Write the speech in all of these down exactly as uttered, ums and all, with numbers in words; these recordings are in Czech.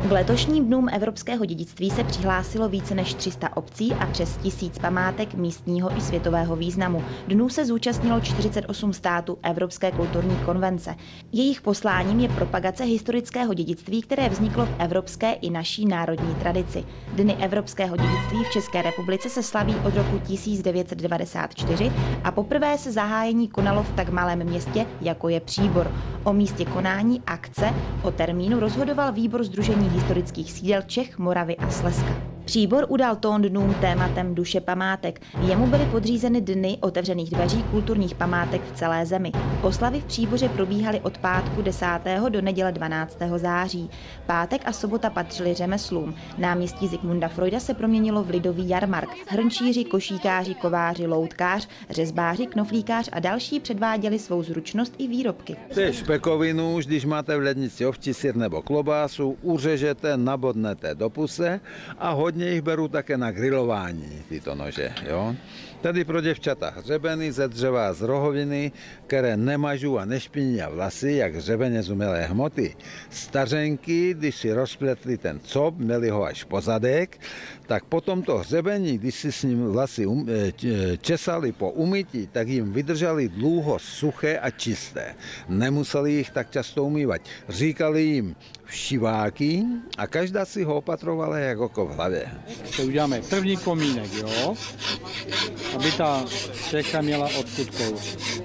K letošním dnům evropského dědictví se přihlásilo více než tři sta obcí a přes tisíc památek místního i světového významu. Dnů se zúčastnilo čtyřicet osm států Evropské kulturní konvence. Jejich posláním je propagace historického dědictví, které vzniklo v evropské i naší národní tradici. Dny evropského dědictví v České republice se slaví od roku tisíc devět set devadesát čtyři a poprvé se zahájení konalo v tak malém městě, jako je Příbor. O místě konání akce, o termínu rozhodoval výbor Sdružení historických sídel Čech, Moravy a Slezska. Příbor udal tón dnům tématem duše památek. Jemu byly podřízeny dny otevřených dveří kulturních památek v celé zemi. Oslavy v Příboře probíhaly od pátku desátého do neděle dvanáctého září. Pátek a sobota patřily řemeslům. Náměstí Zikmunda Freuda se proměnilo v lidový jarmark. Hrnčíři, košíkáři, kováři, loutkář, řezbáři, knoflíkář a další předváděli svou zručnost i výrobky. Te špekovinu, už když máte v lednici ovčí syr nebo klobásu, uřežete, nabodnete do puse a hodně jich beru také na grilování, tyto nože. Jo? Tady pro děvčata hřebeny ze dřeva z rohoviny, které nemažou a nešpiní a vlasy, jak hřebeně z umělé hmoty. Stařenky, když si rozpletli ten cop, měli ho až po zadek, tak potom to hřebení, když si s ním vlasy um, česali po umytí, tak jim vydrželi dlouho suché a čisté. Nemuseli jich tak často umývat. Říkali jim všiváky a každá si ho opatrovala jak oko v hlavě. To uděláme první komínek, jo? Aby ta střecha měla odkud kouřit.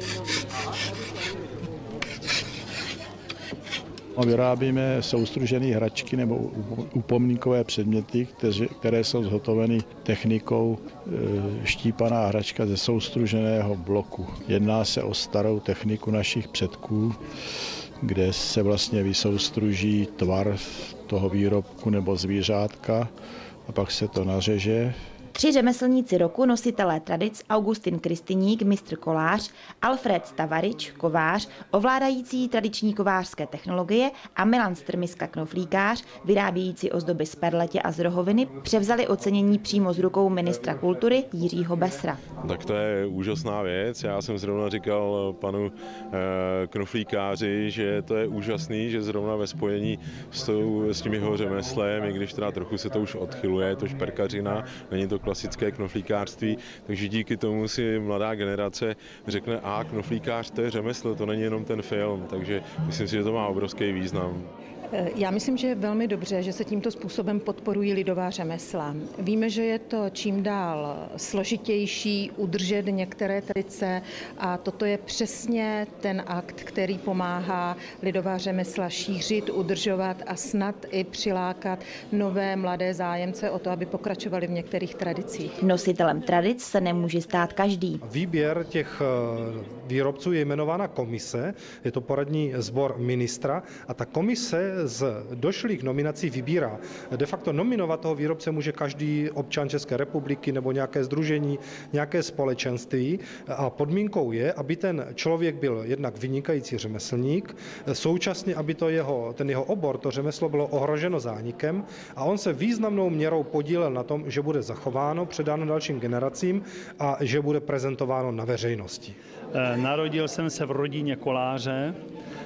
Vyrábíme soustružené hračky nebo upomínkové předměty, které jsou zhotoveny technikou štípaná hračka ze soustruženého bloku. Jedná se o starou techniku našich předků, kde se vlastně vysoustruží tvar toho výrobku nebo zvířátka a pak se to nařeže. Tři řemeslníci roku, nositelé tradic, Augustin Kristyník, mistr kolář, Alfred Stavarič, kovář, ovládající tradiční kovářské technologie a Milan Strmiska, knoflíkář, vyrábějící ozdoby z perletě a z rohoviny, převzali ocenění přímo z rukou ministra kultury Jiřího Besra. Tak to je úžasná věc. Já jsem zrovna říkal panu e, knoflíkáři, že to je úžasný, že zrovna ve spojení s, tou, s tím jeho řemeslem, i když teda trochu se to už odchyluje, to šperkařina, není to klasické knoflíkářství, takže díky tomu si mladá generace řekne, a knoflíkář to je řemeslo, to není jenom ten film, takže myslím si, že to má obrovský význam. Já myslím, že je velmi dobře, že se tímto způsobem podporují lidová řemesla. Víme, že je to čím dál složitější udržet některé tradice a toto je přesně ten akt, který pomáhá lidová řemesla šířit, udržovat a snad i přilákat nové mladé zájemce o to, aby pokračovali v některých tradicích. Nositelem tradic se nemůže stát každý. Výběr těch výrobců je jmenována komise, je to poradní sbor ministra a ta komise z došlých nominací vybírá. De facto nominovat toho výrobce může každý občan České republiky nebo nějaké sdružení, nějaké společenství a podmínkou je, aby ten člověk byl jednak vynikající řemeslník, současně, aby to jeho, ten jeho obor, to řemeslo bylo ohroženo zánikem a on se významnou měrou podílel na tom, že bude zachováno, předáno dalším generacím a že bude prezentováno na veřejnosti. Narodil jsem se v rodině koláře.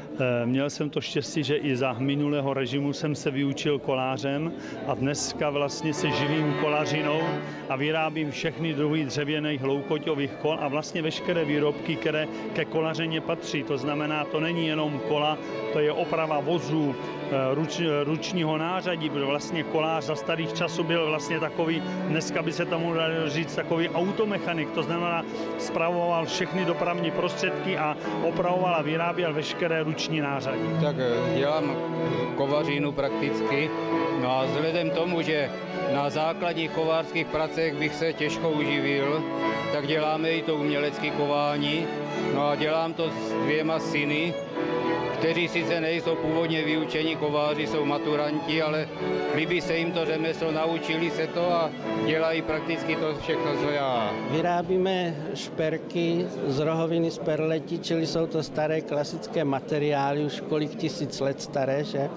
Měl jsem to štěstí, že i za minulého režimu jsem se vyučil kolářem a dneska vlastně se živím kolařinou a vyrábím všechny druhy dřevěných hloukoťových kol a vlastně veškeré výrobky, které ke kolařeně patří. To znamená, to není jenom kola, to je oprava vozů, ruč, ručního nářadí, protože vlastně kolář za starých časů byl vlastně takový, dneska by se tomu dalo říct, takový automechanik, to znamená, spravoval všechny dopravní prostředky a opravoval a vyráběl veškeré ruční nářadí. Tak dělám kovařinu prakticky, no a vzhledem tomu, že na základních kovářských pracech bych se těžko uživil, tak děláme i to umělecké kování, no a dělám to s dvěma syny, kteří sice nejsou původně vyučení kováři, jsou maturanti, ale líbí se jim to řemeslo, naučili se to a dělají prakticky to všechno, co já. Vyrábíme šperky z rohoviny z perleti, čili jsou to staré klasické materiály, už kolik tisíc let staré, že?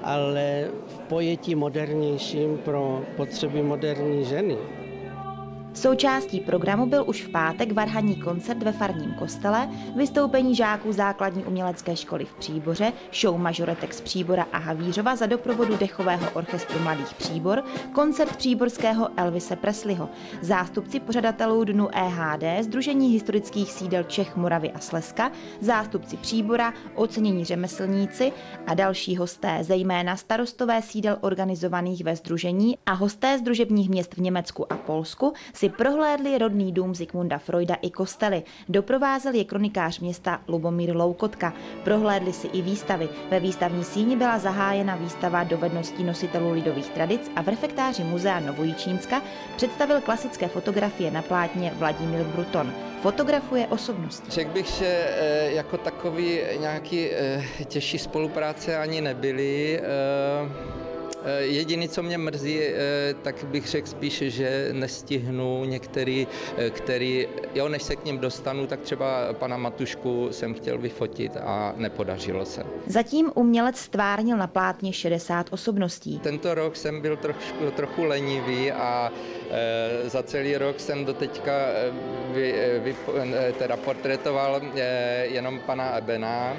Ale v pojetí modernějším pro potřeby moderní ženy. Součástí programu byl už v pátek varhanní koncert ve farním kostele, vystoupení žáků základní umělecké školy v Příboře, show mažoretek z Příbora a Havířova za doprovodu dechového orchestru Mladých Příbor, koncert příborského Elvise Presleyho, zástupci pořadatelů Dnu E H D, Sdružení historických sídel Čech, Moravy a Slezska, zástupci Příbora, ocenění řemeslníci a další hosté, zejména starostové sídel organizovaných ve sdružení a hosté z družebních měst v Německu a Polsku si prohlédli rodný dům Zikmunda Freuda i kostely. Doprovázel je kronikář města Lubomír Loukotka. Prohlédli si i výstavy. Ve výstavní síni byla zahájena výstava dovedností nositelů lidových tradic a v refektáři muzea Novojičínska představil klasické fotografie na plátně Vladimír Bruton. Fotografuje osobnosti. Řekl bych, že jako takový nějaký těžší spolupráce ani nebyly. Jediné, co mě mrzí, tak bych řekl spíš, že nestihnu některý, který, jo, než se k ním dostanu, tak třeba pana Matušku jsem chtěl vyfotit a nepodařilo se. Zatím umělec stvárnil na plátně šedesát osobností. Tento rok jsem byl trošku, trochu lenivý a e, za celý rok jsem doteďka vy, vy, teda portrétoval e, jenom pana Ebena.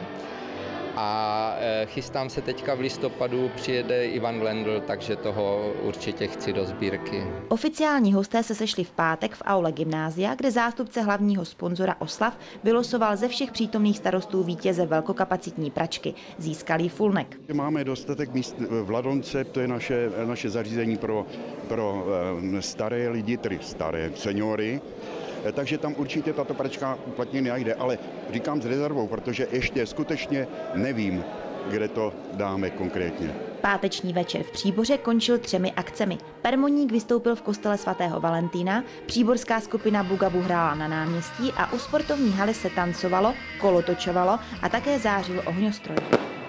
A chystám se teďka v listopadu, přijede Ivan Lendl, takže toho určitě chci do sbírky. Oficiální hosté se sešli v pátek v aule gymnázia, kde zástupce hlavního sponzora oslav vylosoval ze všech přítomných starostů vítěze velkokapacitní pračky. Získal jí Fulnek. Máme dostatek míst v Ladonce, to je naše, naše zařízení pro, pro staré lidi, tedy staré seniory. Takže tam určitě tato pračka uplatnění najde, ale říkám s rezervou, protože ještě skutečně nevím, kde to dáme konkrétně. Páteční večer v Příboře končil třemi akcemi. Permoník vystoupil v kostele svatého Valentína, příborská skupina Bugabu hrála na náměstí a u sportovní haly se tancovalo, kolotočovalo a také zářil ohňostroj.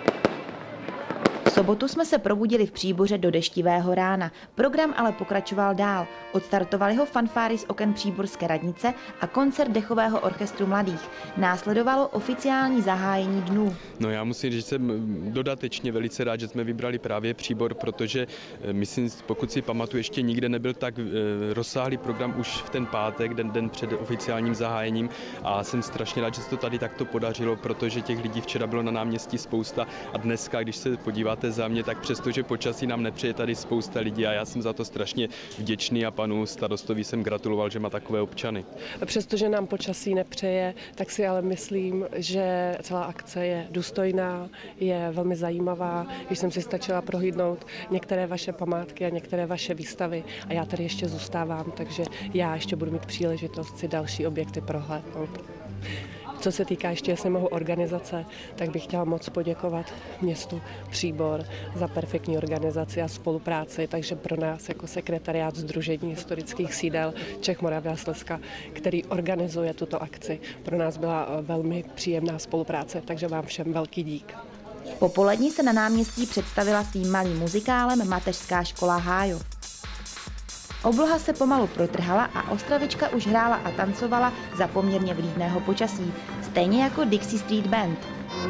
V sobotu jsme se probudili v Příboře do deštivého rána. Program ale pokračoval dál. Odstartovali ho fanfáry z oken příborské radnice a koncert dechového orchestru Mladých. Následovalo oficiální zahájení dnů. No já musím říct, že jsem dodatečně velice rád, že jsme vybrali právě Příbor, protože myslím, pokud si pamatuju, ještě nikde nebyl tak rozsáhlý program už v ten pátek, den, den před oficiálním zahájením a jsem strašně rád, že se to tady takto podařilo, protože těch lidí včera bylo na náměstí spousta a dneska, když se podíváte za mě, tak přestože počasí nám nepřeje tady spousta lidí a já jsem za to strašně vděčný a panu starostovi jsem gratuloval, že má takové občany. Přestože nám počasí nepřeje, tak si ale myslím, že celá akce je důstojná, je velmi zajímavá, když jsem si stačila prohlídnout některé vaše památky a některé vaše výstavy a já tady ještě zůstávám, takže já ještě budu mít příležitost si další objekty prohlédnout. Co se týká ještě, jestli mohu, organizace, tak bych chtěla moc poděkovat městu Příbor za perfektní organizaci a spolupráci, takže pro nás jako sekretariát Sdružení historických sídel Čech, Moravy a Slezska, který organizuje tuto akci, pro nás byla velmi příjemná spolupráce, takže vám všem velký dík. Popolední se na náměstí představila svým malým muzikálem mateřská škola Hájov. Obloha se pomalu protrhala a Ostravička už hrála a tancovala za poměrně vlídného počasí, stejně jako Dixie Street Band.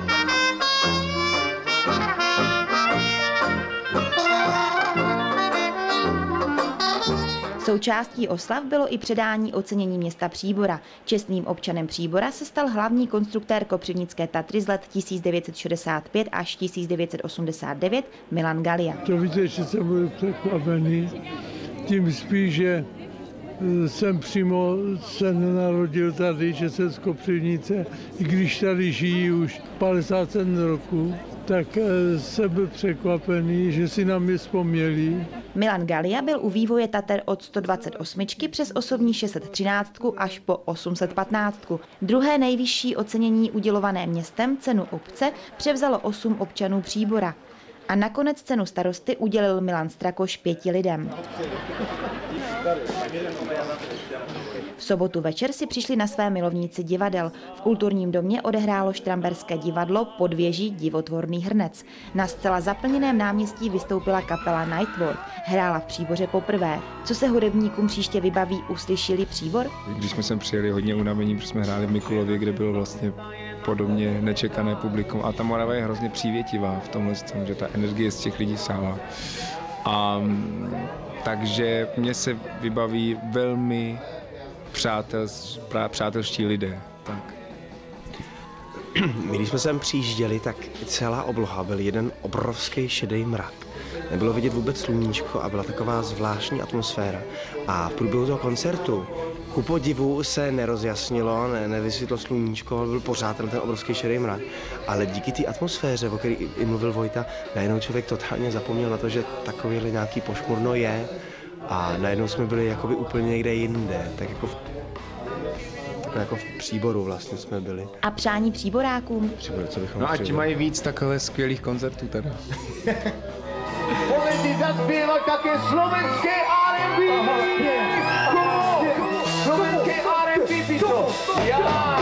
Součástí oslav bylo i předání ocenění města Příbora. Čestným občanem Příbora se stal hlavní konstruktér Kopřivnické Tatry z let tisíc devět set šedesát pět až tisíc devět set osmdesát devět Milan Galia. To víte, že jsem byl překvapený. Tím spíš, že jsem přímo se nenarodil tady, že jsem z Kopřivnice, i když tady žijí už padesát sedm roků, tak jsem byl překvapený, že si na mě vzpomněli. Milan Galia byl u vývoje Tater od sto dvacet osm přes osobní šest set třináct až po osm set patnáct. Druhé nejvyšší ocenění udělované městem, cenu obce, převzalo osm občanů Příbora. A nakonec cenu starosty udělil Milan Strakoš pěti lidem. V sobotu večer si přišli na své milovníci divadel. V kulturním domě odehrálo štramberské divadlo Podvěží divotvorný hrnec. Na zcela zaplněném náměstí vystoupila kapela Nightwork. Hrála v Příboře poprvé. Co se hudebníkům příště vybaví, uslyšeli Příbor? Když jsme sem přijeli hodně unavení, protože jsme hráli v Mikulově, kde bylo vlastně podobně nečekané publikum. A ta Morava je hrozně přívětivá v tomhle, že ta energie z těch lidí sála. A takže mě se vybaví velmi přátels, přátelští lidé. Tak. My, když jsme sem přijížděli, tak celá obloha byl jeden obrovský šedý mrak. Nebylo vidět vůbec sluníčko a byla taková zvláštní atmosféra. A v průběhu toho koncertu ku podivu se nerozjasnilo, ne, nevysvětlo sluníčko, byl pořád ten, ten obrovský šedý mrak. Ale díky té atmosféře, o které i mluvil Vojta, najednou člověk totálně zapomněl na to, že takovýhle nějaký pošmurno je. A najednou jsme byli jakoby úplně někde jinde, tak jako v, takhle jako v Příboru vlastně jsme byli. A přání příborákům? Příboru, co bychom No ať mají víc takhle skvělých koncertů tady. Povedi zaspívat také slovenské R and B. Slovenské R and B, Pito. Já.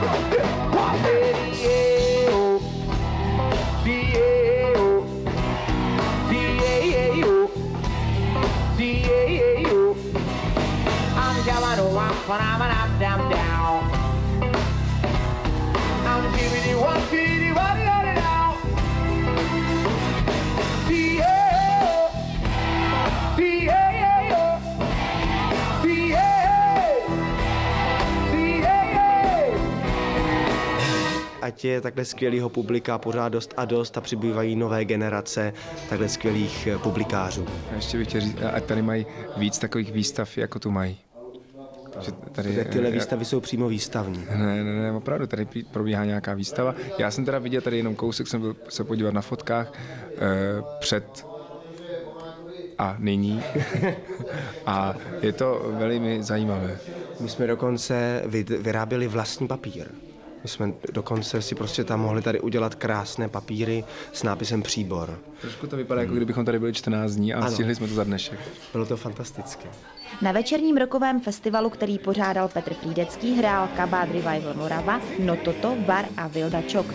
I'm going around, but I'm up, down, down. I'm giving you one, kitty, what do you now? See you, see you, see you, see you. Ať je takhle skvělýho publika pořád dost a dost a přibývají nové generace takhle skvělých publikářů. Ještě bych chtěl říct, ať tady mají víc takových výstav, jako tu mají. Že tady, tyhle výstavy jsou přímo výstavní. Ne, ne, ne, opravdu, tady probíhá nějaká výstava. Já jsem teda viděl tady jenom kousek, jsem byl se podívat na fotkách eh, před a nyní a je to velmi zajímavé. My jsme dokonce vyráběli vlastní papír. My jsme dokonce si prostě tam mohli tady udělat krásné papíry s nápisem Příbor. Trošku to vypadá, hmm. jako kdybychom tady byli čtrnáct dní a ano. Stihli jsme to za dnešek. Bylo to fantastické. Na večerním rokovém festivalu, který pořádal Petr Frýdecký, hrál Kabát Revival Morava, No Toto, Var a Vilda Čok.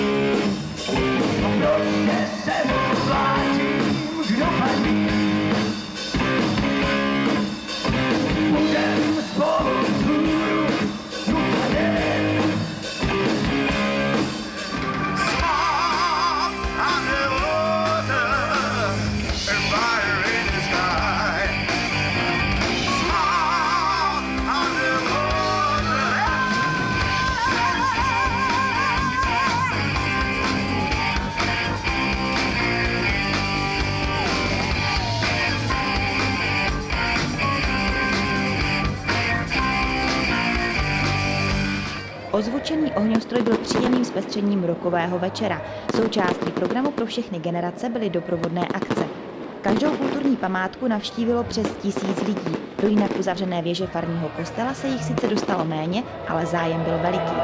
Ozvučený ohňostroj byl příjemným zpestřením rokového večera. Součástí programu pro všechny generace byly doprovodné akce. Každou kulturní památku navštívilo přes tisíc lidí. Do jinak uzavřené věže farního kostela se jich sice dostalo méně, ale zájem byl veliký.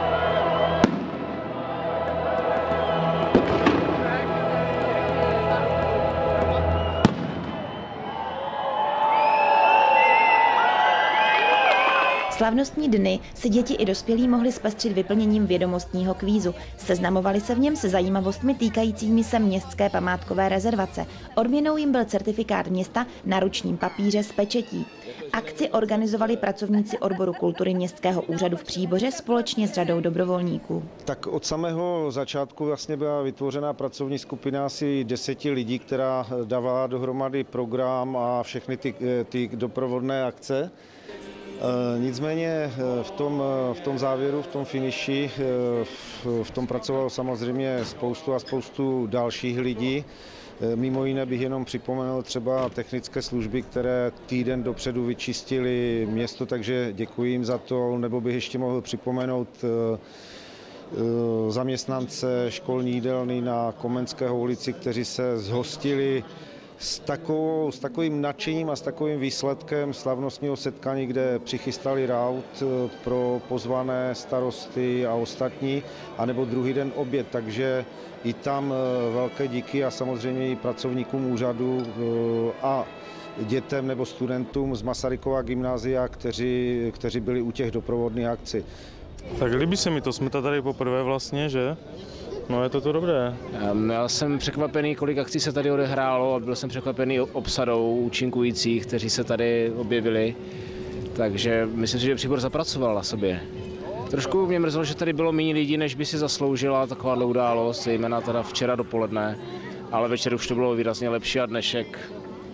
Slavnostní dny si děti i dospělí mohli zpestřit vyplněním vědomostního kvízu. Seznamovali se v něm se zajímavostmi týkajícími se městské památkové rezervace. Odměnou jim byl certifikát města na ručním papíře s pečetí. Akci organizovali pracovníci odboru kultury Městského úřadu v Příboře společně s řadou dobrovolníků. Tak od samého začátku vlastně byla vytvořena pracovní skupina asi deseti lidí, která dávala dohromady program a všechny ty, ty doprovodné akce. Nicméně v tom, v tom závěru, v tom finiši, v, v tom pracovalo samozřejmě spoustu a spoustu dalších lidí. Mimo jiné bych jenom připomenul třeba technické služby, které týden dopředu vyčistili město, takže děkuji jim za to, nebo bych ještě mohl připomenout zaměstnance školní jídelny na Komenského ulici, kteří se zhostili S, takovou, s takovým nadšením a s takovým výsledkem slavnostního setkání, kde přichystali raut pro pozvané starosty a ostatní, anebo druhý den oběd, takže i tam velké díky a samozřejmě i pracovníkům úřadu a dětem nebo studentům z Masarykova gymnázia, kteří, kteří byli u těch doprovodných akcí. Tak líbí se mi to, jsme tady poprvé vlastně, že? No je to to dobré. Já jsem překvapený, kolik akcí se tady odehrálo a byl jsem překvapený obsadou účinkujících, kteří se tady objevili. Takže myslím si, že Příbor zapracoval na sobě. Trošku mě mrzelo, že tady bylo méně lidí, než by si zasloužila taková událost, zejména teda včera dopoledne, ale večer už to bylo výrazně lepší a dnešek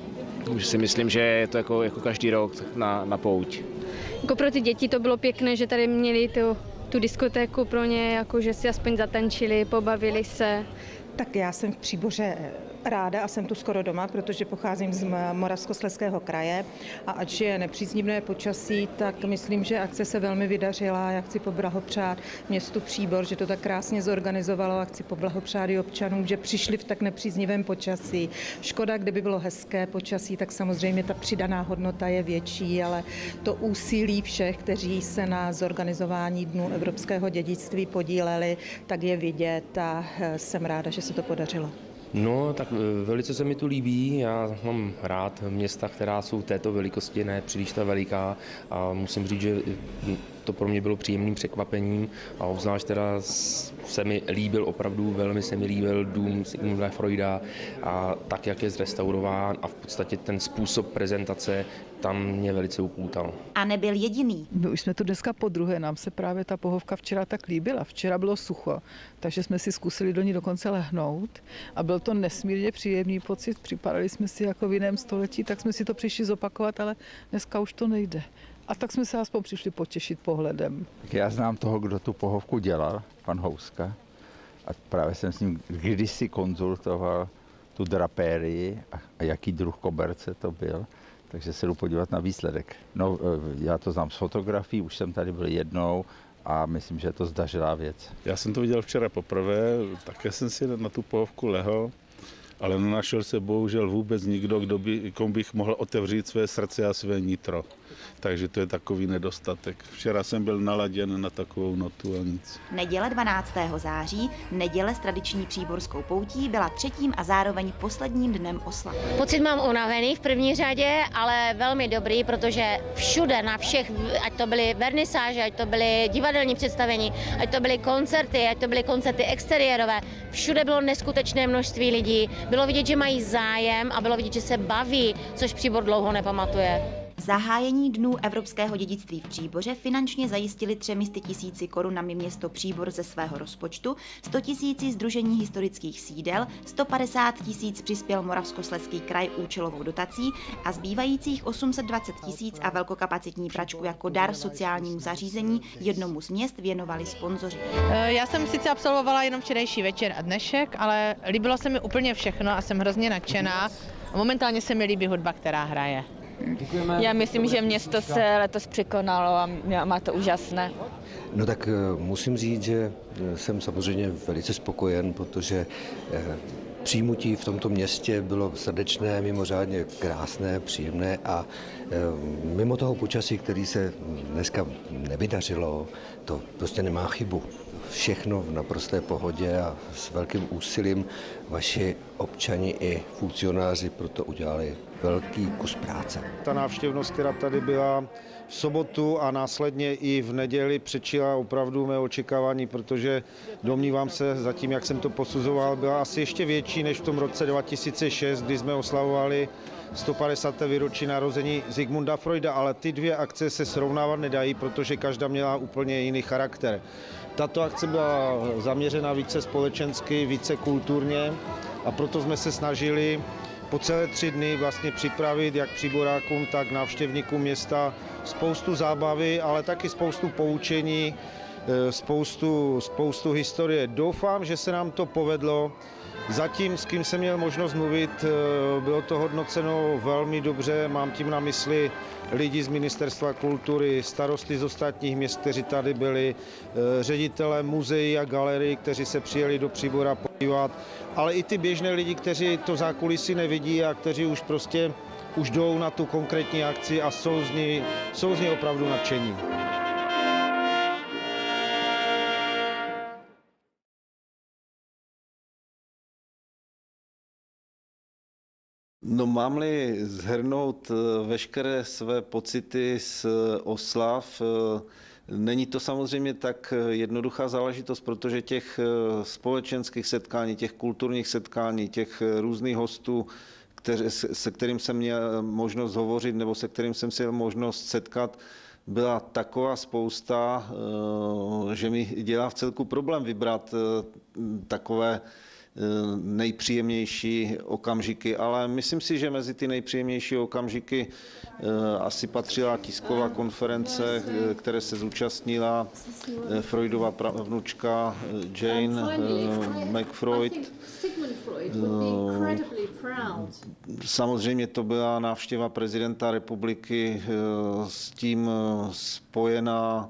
Už si myslím, že je to jako, jako každý rok na, na pouť. Jako pro ty děti to bylo pěkné, že tady měli tu, tu diskotéku pro ně, jako že si aspoň zatančili, pobavili se. Tak já jsem v Příboře ráda a jsem tu skoro doma, protože pocházím z Moravskoslezského kraje a ač je nepříznivé počasí, tak myslím, že akce se velmi vydařila. Já chci poblahopřát městu Příbor, že to tak krásně zorganizovalo a chci poblahopřát i občanům, že přišli v tak nepříznivém počasí. Škoda, kdyby bylo hezké počasí, tak samozřejmě ta přidaná hodnota je větší, ale to úsilí všech, kteří se na zorganizování Dnů evropského dědictví podíleli, tak je vidět a jsem ráda, že se to podařilo. No, tak velice se mi tu líbí. Já mám rád města, která jsou této velikosti, ne příliš ta veliká. A musím říct, že to pro mě bylo příjemným překvapením. A obzvlášť teda se mi líbil opravdu, velmi se mi líbil dům Sigmunda Freuda a tak, jak je zrestaurován a v podstatě ten způsob prezentace tam mě velice upoutal. A nebyl jediný. My už jsme tu dneska po druhé, nám se právě ta pohovka včera tak líbila. Včera bylo sucho, takže jsme si zkusili do ní dokonce lehnout a byl to nesmírně příjemný pocit. Připadali jsme si jako v jiném století, tak jsme si to přišli zopakovat, ale dneska už to nejde. A tak jsme se aspoň přišli potěšit pohledem. Já znám toho, kdo tu pohovku dělal, pan Houska. A právě jsem s ním kdysi konzultoval tu drapérii a, a jaký druh koberce to byl. Takže se jdu podívat na výsledek. No, já to znám z fotografií, už jsem tady byl jednou a myslím, že je to zdařilá věc. Já jsem to viděl včera poprvé, také jsem si na tu pohovku lehl, ale nenašel se bohužel vůbec nikdo, kdo by, komu bych mohl otevřít své srdce a své nitro. Takže to je takový nedostatek. Včera jsem byl naladěn na takovou notu a nic. Neděle dvanáctého září, neděle s tradiční příborskou poutí, byla třetím a zároveň posledním dnem oslav. Pocit mám unavený v první řadě, ale velmi dobrý, protože všude, na všech, ať to byly vernisáže, ať to byly divadelní představení, ať to byly koncerty, ať to byly koncerty exteriérové, všude bylo neskutečné množství lidí. Bylo vidět, že mají zájem a bylo vidět, že se baví, což Příbor dlouho nepamatuje. Zahájení Dnů evropského dědictví v Příboře finančně zajistili třemi tisíci korunami město Příbor ze svého rozpočtu, sto tisíci Sdružení historických sídel, sto padesát tisíc přispěl Moravskoslezský kraj účelovou dotací a zbývajících osm set dvacet tisíc a velkokapacitní pračku jako dar sociálnímu zařízení jednomu z měst věnovali sponzoři. Já jsem sice absolvovala jenom včerejší večer a dnešek, ale líbilo se mi úplně všechno a jsem hrozně nadšená. Momentálně se mi líbí hudba, která hraje. Děkujeme. Já myslím, že město se letos překonalo a má to úžasné. No tak musím říct, že jsem samozřejmě velice spokojen, protože přijímutí v tomto městě bylo srdečné, mimořádně krásné, příjemné a mimo toho počasí, který se dneska nevydařilo, to prostě nemá chybu. Všechno v naprosté pohodě a s velkým úsilím vaši občani i funkcionáři proto udělali velký kus práce. Ta návštěvnost, která tady byla v sobotu a následně i v neděli, předčila opravdu mé očekávání, protože domnívám se, zatím jak jsem to posuzoval, byla asi ještě větší než v tom roce dva tisíce šest, kdy jsme oslavovali sto padesáté výročí narození Sigmunda Freuda, ale ty dvě akce se srovnávat nedají, protože každá měla úplně jiný charakter. Tato akce byla zaměřena více společensky, více kulturně a proto jsme se snažili po celé tři dny vlastně připravit jak příborákům, tak návštěvníkům města spoustu zábavy, ale taky spoustu poučení, spoustu, spoustu historie. Doufám, že se nám to povedlo. Zatím, s kým jsem měl možnost mluvit, bylo to hodnoceno velmi dobře. Mám tím na mysli lidi z Ministerstva kultury, starosty z ostatních měst, kteří tady byli, ředitele muzeí a galerií, kteří se přijeli do Příbora podívat, ale i ty běžné lidi, kteří to zákulisí nevidí a kteří už prostě už jdou na tu konkrétní akci a jsou z ní, jsou z ní opravdu nadšení. No, mám-li shrnout veškeré své pocity z oslav, není to samozřejmě tak jednoduchá záležitost, protože těch společenských setkání, těch kulturních setkání, těch různých hostů, kteři, se kterým jsem měl možnost hovořit nebo se kterým jsem si měl možnost setkat, byla taková spousta, že mi dělá v celku problém vybrat takové nejpříjemnější okamžiky, ale myslím si, že mezi ty nejpříjemnější okamžiky asi patřila tisková konference, které se zúčastnila Freudova vnučka Jane McFreud. Samozřejmě to byla návštěva prezidenta republiky, s tím spojená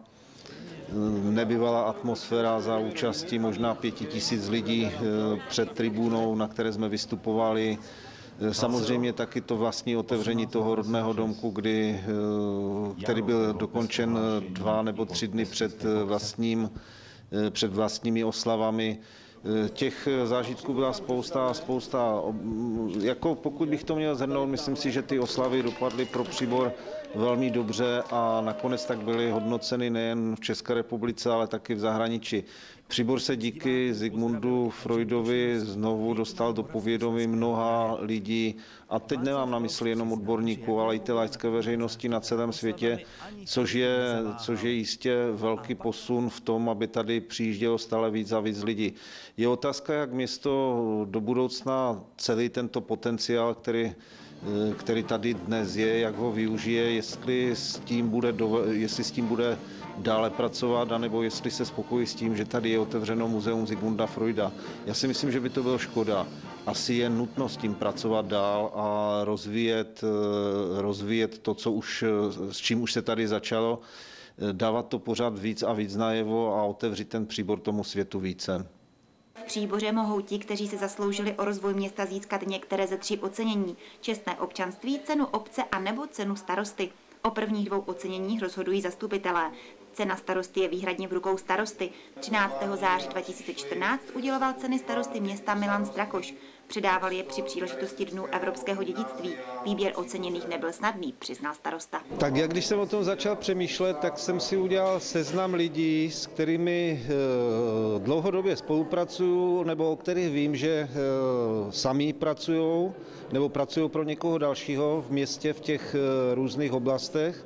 nebývalá atmosféra za účastí možná pěti tisíc lidí před tribunou, na které jsme vystupovali. Samozřejmě taky to vlastní otevření toho rodného domku, kdy, který byl dokončen dva nebo tři dny před, vlastním, před vlastními oslavami. Těch zážitků byla spousta, spousta. Jako pokud bych to měl shrnout, myslím si, že ty oslavy dopadly pro Příbor velmi dobře a nakonec tak byly hodnoceny nejen v České republice, ale taky v zahraničí. Příbor se díky Zigmundu Freudovi znovu dostal do povědomí mnoha lidí, a teď nemám na mysli jenom odborníků, ale i té laické veřejnosti na celém světě, což je, což je jistě velký posun v tom, aby tady přijíždělo stále víc a víc lidí. Je otázka, jak město do budoucna celý tento potenciál, který který tady dnes je, jak ho využije, jestli s tím bude, jestli s tím bude dále pracovat, anebo jestli se spokojí s tím, že tady je otevřeno muzeum Zigmunda Freuda. Já si myslím, že by to bylo škoda. Asi je nutno s tím pracovat dál a rozvíjet, rozvíjet to, co už, s čím už se tady začalo, dávat to pořád víc a víc najevo a otevřít ten Příbor tomu světu více. V Příboře mohou ti, kteří se zasloužili o rozvoj města, získat některé ze tří ocenění: čestné občanství, cenu obce a nebo cenu starosty. O prvních dvou oceněních rozhodují zastupitelé. Cena starosty je výhradně v rukou starosty. třináctého září dva tisíce čtrnáct uděloval ceny starosty města Milan Strakoš. Předával je při příležitosti Dnů evropského dědictví. Výběr oceněných nebyl snadný, přiznal starosta. Tak jak když jsem o tom začal přemýšlet, tak jsem si udělal seznam lidí, s kterými e, dlouhodobě spolupracuju, nebo o kterých vím, že e, sami pracují, nebo pracují pro někoho dalšího v městě v těch e, různých oblastech.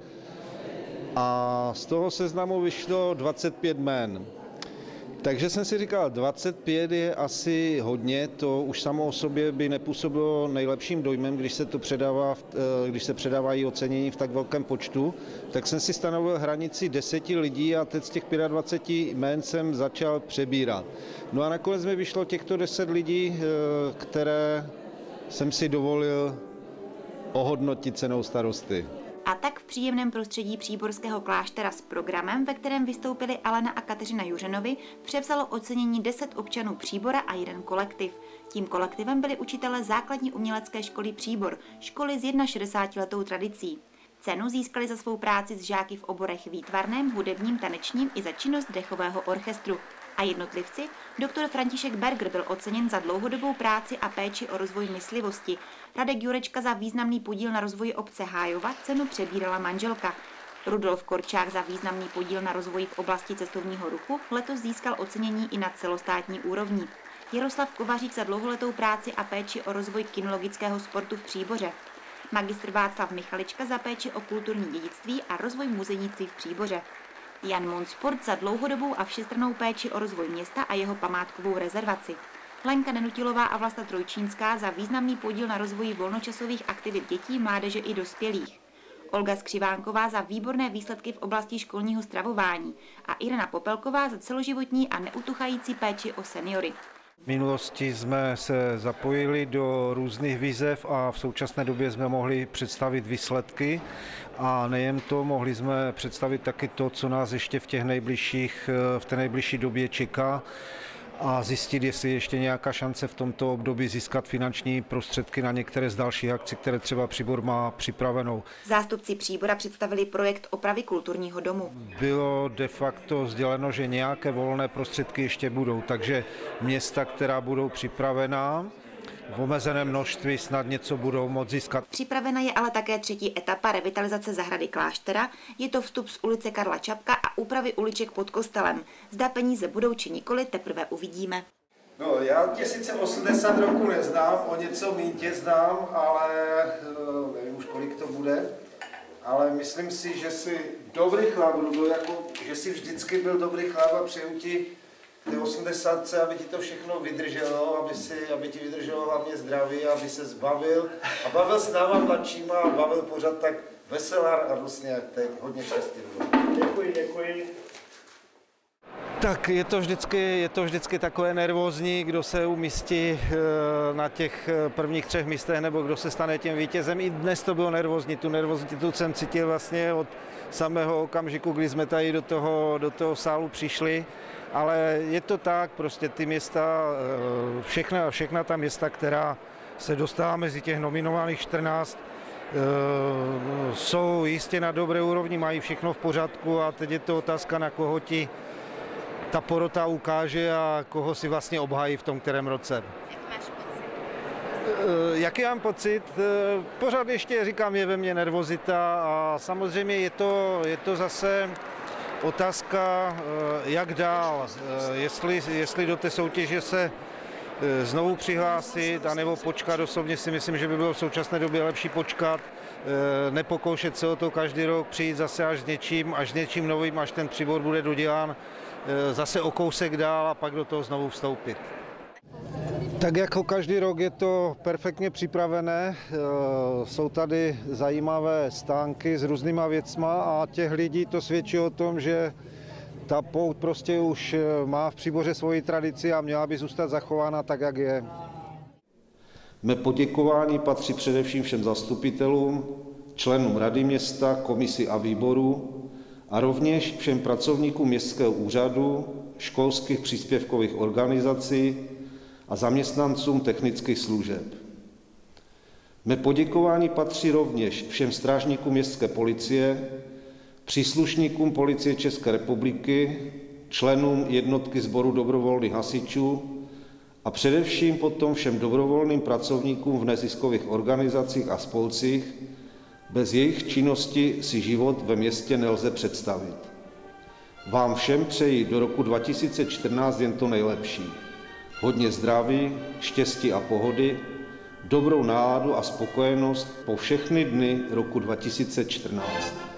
A z toho seznamu vyšlo dvacet pět jmén. Takže jsem si říkal, dvacet pět je asi hodně, to už samo o sobě by nepůsobilo nejlepším dojmem, když se to předává, když se předávají ocenění v tak velkém počtu. Tak jsem si stanovil hranici deseti lidí a teď z těch dvacet pět jmén jsem začal přebírat. No a nakonec mi vyšlo těchto deset lidí, které jsem si dovolil ohodnotit cenou starosty. A tak v příjemném prostředí příborského kláštera s programem, ve kterém vystoupili Alena a Kateřina Juřenovi, převzalo ocenění deset občanů Příbora a jeden kolektiv. Tím kolektivem byli učitelé základní umělecké školy Příbor, školy s šedesátiletou tradicí. Cenu získali za svou práci s žáky v oborech výtvarném, hudebním, tanečním i za činnost dechového orchestru. A jednotlivci, doktor František Berger byl oceněn za dlouhodobou práci a péči o rozvoj myslivosti. Radek Jurečka za významný podíl na rozvoji obce Hájova, cenu přebírala manželka. Rudolf Korčák za významný podíl na rozvoji v oblasti cestovního ruchu letos získal ocenění i na celostátní úrovni. Jaroslav Kovařík za dlouholetou práci a péči o rozvoj kinologického sportu v Příboře. Magistr Václav Michalička za péči o kulturní dědictví a rozvoj muzejnictví v Příboře. Jan Monsport za dlouhodobou a všestrannou péči o rozvoj města a jeho památkovou rezervaci. Lenka Nenutilová a Vlasta Trojčínská za významný podíl na rozvoji volnočasových aktivit dětí, mládeže i dospělých. Olga Skřivánková za výborné výsledky v oblasti školního stravování a Irena Popelková za celoživotní a neutuchající péči o seniory. V minulosti jsme se zapojili do různých výzev a v současné době jsme mohli představit výsledky. A nejen to, mohli jsme představit taky to, co nás ještě v těch nejbližších, v té nejbližší době čeká, a zjistit, jestli ještě nějaká šance v tomto období získat finanční prostředky na některé z dalších akcí, které třeba Příbor má připravenou. Zástupci Příbora představili projekt opravy kulturního domu. Bylo de facto sděleno, že nějaké volné prostředky ještě budou, takže města, která budou připravená, v omezeném množství snad něco budou moct získat. Připravena je ale také třetí etapa revitalizace zahrady kláštera. Je to vstup z ulice Karla Čapka a úpravy uliček pod kostelem. Zda peníze budou či nikoli, teprve uvidíme. No, já tě sice osmdesát roku neznám, o něco méně tě znám, ale nevím už, kolik to bude. Ale myslím si, že jsi dobrý chlap, Rudo, jako, že jsi vždycky byl dobrý chlap a přeju ti té osmdesátce, aby ti to všechno vydrželo, aby, si, aby ti vydrželo hlavně zdraví, aby se zbavil a bavil s náma mladšíma a bavil pořád tak veselá a radostně jak teď. Hodně štěstí. Děkuji, děkuji. Tak je to, vždycky, je to vždycky takové nervózní, kdo se umístí na těch prvních třech místech nebo kdo se stane tím vítězem. I dnes to bylo nervózní, tu nervozitu jsem cítil vlastně od samého okamžiku, kdy jsme tady do toho, do toho sálu přišli. Ale je to tak, prostě ty města, všechna, všechna ta města, která se dostává mezi těch nominovaných čtrnáct, jsou jistě na dobré úrovni, mají všechno v pořádku a teď je to otázka, na koho ti ta porota ukáže a koho si vlastně obhájí v tom kterém roce. Jaký mám pocit? Pořád ještě říkám, je ve mně nervozita a samozřejmě je to, je to zase otázka, jak dál, jestli, jestli do té soutěže se znovu přihlásit, anebo počkat. Osobně si myslím, že by bylo v současné době lepší počkat, nepokoušet se o to každý rok, přijít zase až s něčím, až s něčím novým, až ten příbor bude dodělán, zase o kousek dál a pak do toho znovu vstoupit. Tak jako každý rok je to perfektně připravené, jsou tady zajímavé stánky s různýma věcma a těch lidí to svědčí o tom, že ta pouť prostě už má v Příboře svoji tradici a měla by zůstat zachována tak, jak je. Mé poděkování patří především všem zastupitelům, členům Rady města, komisi a výboru a rovněž všem pracovníkům městského úřadu, školských příspěvkových organizací a zaměstnancům technických služeb. Mé poděkování patří rovněž všem strážníkům městské policie, příslušníkům Policie České republiky, členům jednotky sboru dobrovolných hasičů a především potom všem dobrovolným pracovníkům v neziskových organizacích a spolcích, bez jejich činnosti si život ve městě nelze představit. Vám všem přeji do roku dva tisíce čtrnáct jen to nejlepší. Hodně zdraví, štěstí a pohody, dobrou náladu a spokojenost po všechny dny roku dva tisíce čtrnáct.